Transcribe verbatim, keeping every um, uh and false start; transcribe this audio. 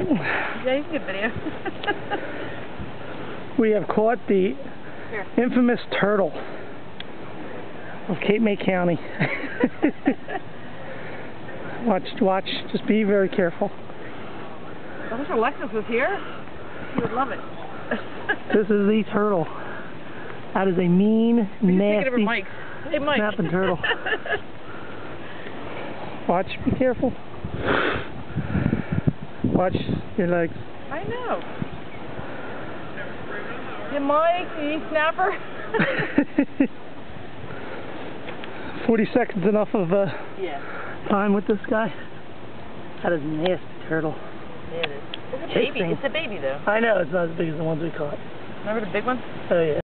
Yeah, you can get video. We have caught the Here. infamous turtle of Cape May County. Watch, watch, just be very careful. I wish Alexis was here. She would love it. This is the turtle. That is a mean, nasty, Mike. Hey, Mike. snapping turtle. Watch, be careful. Watch your legs. I know. Hey, Mike, you snapper. Forty seconds enough of uh, Yeah. time with this guy. That is a nasty turtle. Yeah, it is. It's a baby. It's a baby, though. I know, it's not as big as the ones we caught. Remember the big one? Oh, yeah.